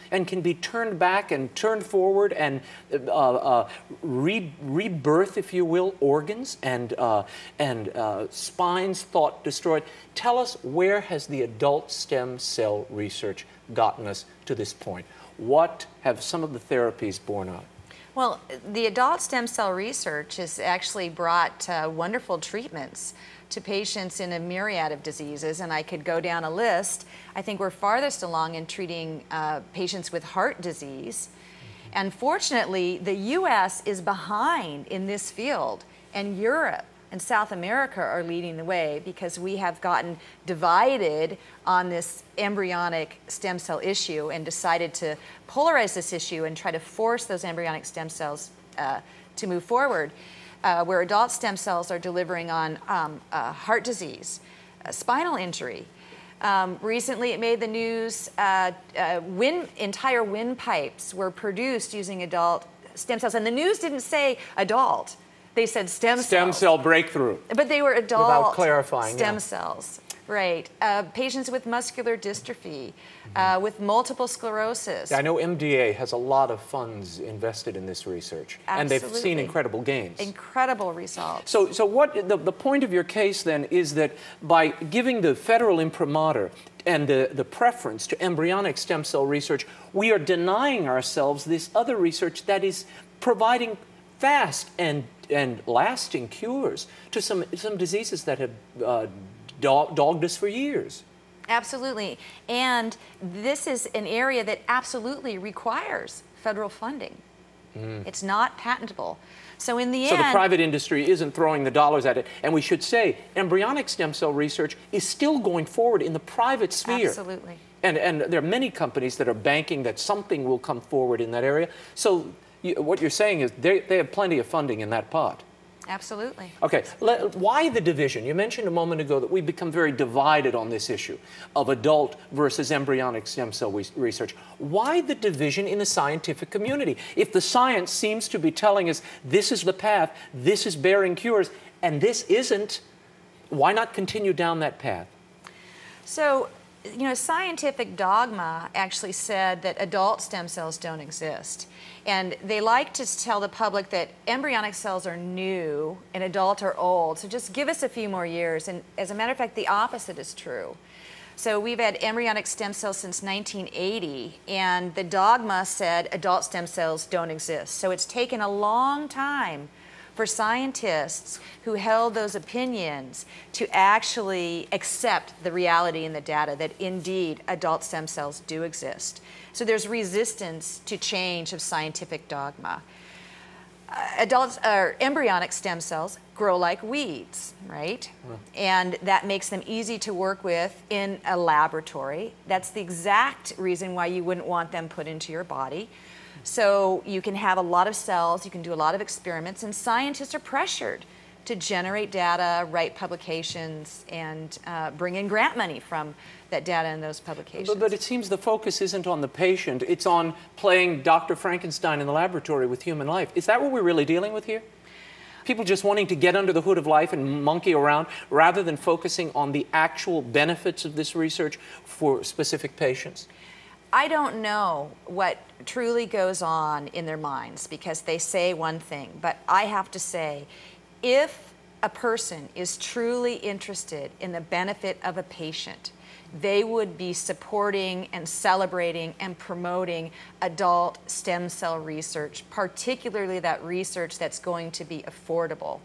and can be turned back and turned forward and uh, uh, re rebirth, if you will, organs and, uh, and uh, spines thought destroyed. Tell us, where has the adult stem cell research gotten us to this point? What have some of the therapies borne out? Well, the adult stem cell research has actually brought uh, wonderful treatments to patients in a myriad of diseases, and I could go down a list. I think we're farthest along in treating uh, patients with heart disease. And fortunately, the U S is behind in this field, and Europe and South America are leading the way because we have gotten divided on this embryonic stem cell issue and decided to polarize this issue and try to force those embryonic stem cells uh, to move forward. Uh, where adult stem cells are delivering on um, uh, heart disease, uh, spinal injury. Um, recently it made the news, uh, uh, wind, entire windpipes were produced using adult stem cells. And the news didn't say adult, they said stem cells. Stem cell breakthrough. But they were adult Without clarifying, stem yeah. cells. Right. Uh, patients with muscular dystrophy, uh, with multiple sclerosis. Yeah, I know M D A has a lot of funds invested in this research. Absolutely. And they've seen incredible gains. Incredible results. So, so what the, the point of your case then is that by giving the federal imprimatur and the, the preference to embryonic stem cell research, we are denying ourselves this other research that is providing fast and, and lasting cures to some, some diseases that have uh, dog, dogged us for years. Absolutely. And this is an area that absolutely requires federal funding. Mm. It's not patentable. So in the so end... So the private industry isn't throwing the dollars at it. And we should say, embryonic stem cell research is still going forward in the private sphere. Absolutely. And, and there are many companies that are banking that something will come forward in that area. So you, what you're saying is they, they have plenty of funding in that pot. Absolutely. Okay, Let, why the division? You mentioned a moment ago that we've become very divided on this issue of adult versus embryonic stem cell research. Why the division in the scientific community? If the science seems to be telling us this is the path, this is bearing cures, and this isn't, why not continue down that path? So, you know, scientific dogma actually said that adult stem cells don't exist. And they like to tell the public that embryonic cells are new and adult are old, so just give us a few more years. And as a matter of fact, the opposite is true. So we've had embryonic stem cells since nineteen eighty, and the dogma said adult stem cells don't exist. So it's taken a long time for scientists who held those opinions to actually accept the reality and the data that indeed adult stem cells do exist. So there's resistance to change of scientific dogma. Uh, adult or embryonic stem cells grow like weeds, right? Yeah. And that makes them easy to work with in a laboratory. That's the exact reason why you wouldn't want them put into your body. So you can have a lot of cells, you can do a lot of experiments, and scientists are pressured to generate data, write publications, and uh, bring in grant money from that data and those publications. But, but it seems the focus isn't on the patient, it's on playing Doctor Frankenstein in the laboratory with human life. Is that what we're really dealing with here? People just wanting to get under the hood of life and monkey around rather than focusing on the actual benefits of this research for specific patients? I don't know what truly goes on in their minds because they say one thing, but I have to say, if a person is truly interested in the benefit of a patient, they would be supporting and celebrating and promoting adult stem cell research, particularly that research that's going to be affordable.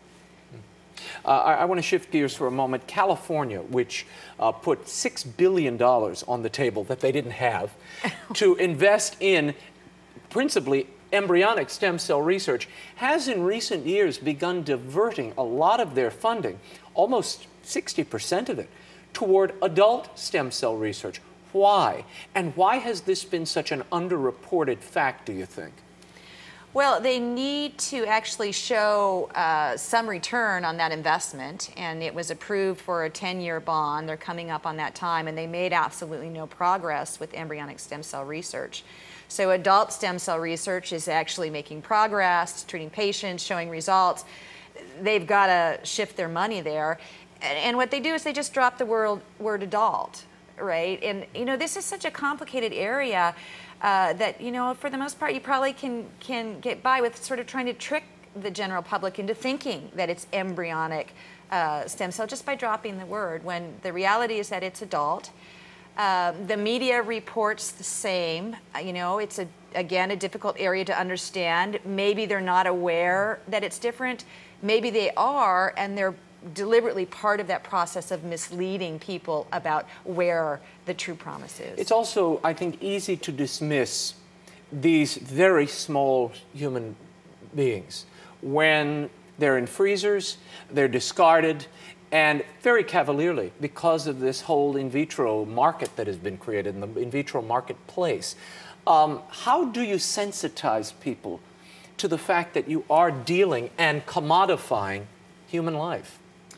Uh, I, I want to shift gears for a moment. California, which uh, put six billion dollars on the table that they didn't have to invest in principally embryonic stem cell research, has in recent years begun diverting a lot of their funding, almost sixty percent of it, toward adult stem cell research. Why? And why has this been such an underreported fact, do you think? Well, they need to actually show uh, some return on that investment, and it was approved for a ten-year bond. They're coming up on that time, and they made absolutely no progress with embryonic stem cell research. So adult stem cell research is actually making progress, treating patients, showing results. They've got to shift their money there. And, and what they do is they just drop the word, word adult, right? And, you know, this is such a complicated area. uh, that, you know, for the most part, you probably can, can get by with sort of trying to trick the general public into thinking that it's embryonic uh, stem cell just by dropping the word, when the reality is that it's adult. Uh, the media reports the same. Uh, you know, it's, a, again, a difficult area to understand. Maybe they're not aware that it's different. Maybe they are, and they're deliberately part of that process of misleading people about where the true promise is. It's also, I think, easy to dismiss these very small human beings when they're in freezers, they're discarded, and very cavalierly because of this whole in vitro market that has been created in the in vitro marketplace. Um, how do you sensitize people to the fact that you are dealing and commodifying human life?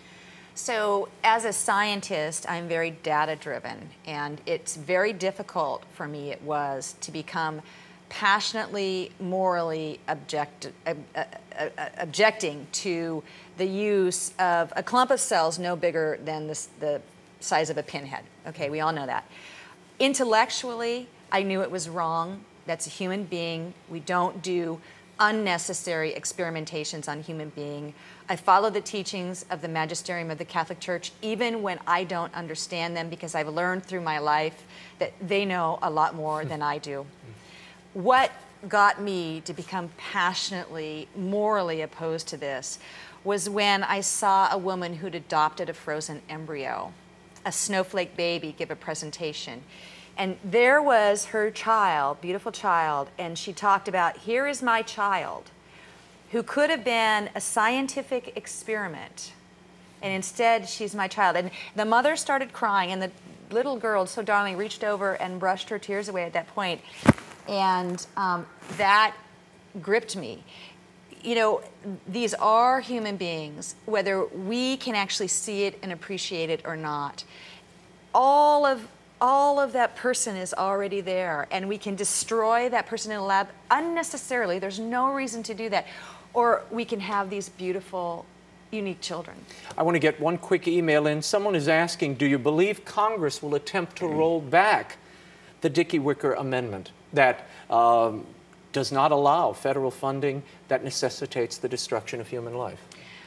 So as a scientist, I'm very data-driven, and it's very difficult for me, it was, to become passionately, morally object, uh, uh, uh, objecting to the use of a clump of cells no bigger than the, the size of a pinhead. Okay, we all know that. Intellectually, I knew it was wrong. That's a human being. We don't do unnecessary experimentations on human being. I follow the teachings of the magisterium of the Catholic Church, even when I don't understand them, because I've learned through my life that they know a lot more than I do. What got me to become passionately, morally opposed to this was when I saw a woman who'd adopted a frozen embryo, a snowflake baby, give a presentation. And there was her child, beautiful child, and she talked about, here is my child, who could have been a scientific experiment, and instead she's my child. And the mother started crying, and the little girl, so darling, reached over and brushed her tears away at that point. And um, that gripped me. You know, these are human beings, whether we can actually see it and appreciate it or not. All of all of that person is already there, and we can destroy that person in a lab unnecessarily. There's no reason to do that. Or we can have these beautiful, unique children. I want to get one quick email in. Someone is asking, do you believe Congress will attempt to roll back the Dickey-Wicker Amendment that um, does not allow federal funding that necessitates the destruction of human life?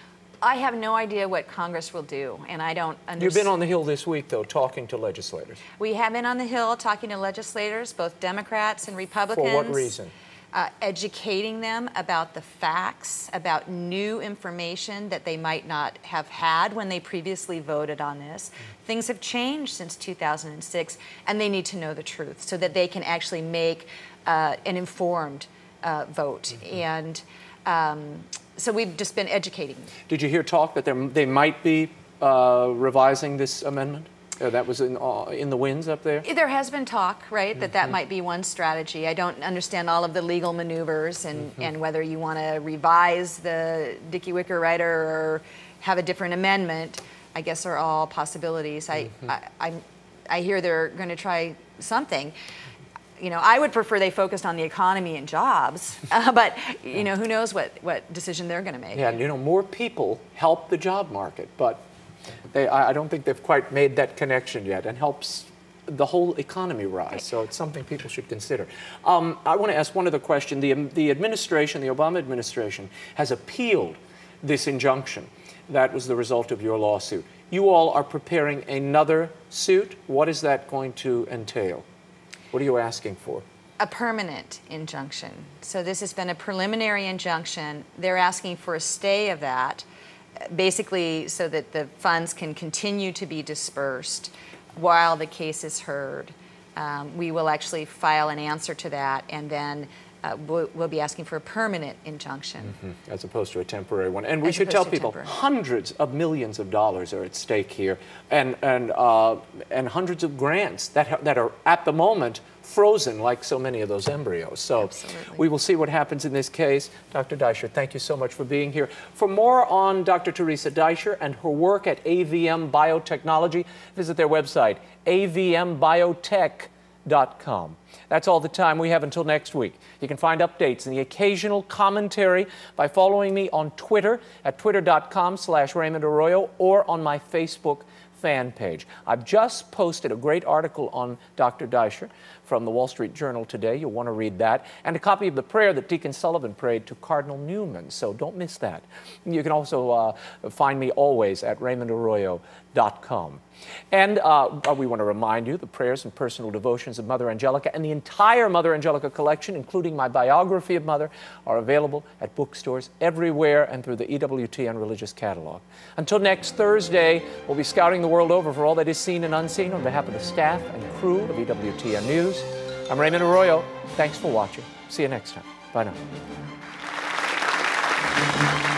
I have no idea what Congress will do, and I don't understand. You've been on the Hill this week, though, talking to legislators. We have been on the Hill talking to legislators, both Democrats and Republicans. For what reason? Uh, educating them about the facts, about new information that they might not have had when they previously voted on this. Mm. Things have changed since two thousand six, and they need to know the truth so that they can actually make uh, an informed uh, vote. Mm-hmm. And um, so we've just been educating. Did you hear talk that they might be uh, revising this amendment? Uh, that was in, uh, in the winds up there? There has been talk, right, Mm-hmm. that that might be one strategy. I don't understand all of the legal maneuvers and, mm-hmm. and whether you want to revise the Dickey-Wicker Rider or have a different amendment, I guess are all possibilities. Mm-hmm. I, I, I, I hear they're going to try something. You know, I would prefer they focused on the economy and jobs, uh, but, you know, who knows what, what decision they're going to make. Yeah, and, you know, more people help the job market, but they, I don't think they've quite made that connection yet, and helps the whole economy rise. Right. So it's something people should consider. Um, I want to ask one other question. The, the administration, the Obama administration, has appealed this injunction that was the result of your lawsuit. You all are preparing another suit. What is that going to entail? What are you asking for? A permanent injunction. So this has been a preliminary injunction. They're asking for a stay of that, basically so that the funds can continue to be dispersed while the case is heard. Um, we will actually file an answer to that, and then uh, we'll, we'll be asking for a permanent injunction. Mm-hmm. As opposed to a temporary one. And we should tell people hundreds of millions of dollars are at stake here, and, and, uh, and hundreds of grants that, that are at the moment frozen like so many of those embryos. So Absolutely. We will see what happens in this case. Doctor Deisher, thank you so much for being here. For more on Doctor Teresa Deisher and her work at A V M Biotechnology, visit their website, A V M biotech dot com. That's all the time we have until next week. You can find updates and the occasional commentary by following me on Twitter at twitter dot com slash Raymond Arroyo or on my Facebook fan page. I've just posted a great article on Doctor Deisher from the Wall Street Journal today. You'll want to read that. And a copy of the prayer that Deacon Sullivan prayed to Cardinal Newman. So don't miss that. You can also uh, find me always at raymond arroyo dot com. And uh, we want to remind you the prayers and personal devotions of Mother Angelica and the entire Mother Angelica collection, including my biography of Mother, are available at bookstores everywhere and through the E W T N Religious Catalog. Until next Thursday, we'll be scouting the world over for all that is seen and unseen. On behalf of the staff and crew of E W T N News, I'm Raymond Arroyo. Thanks for watching. See you next time. Bye now.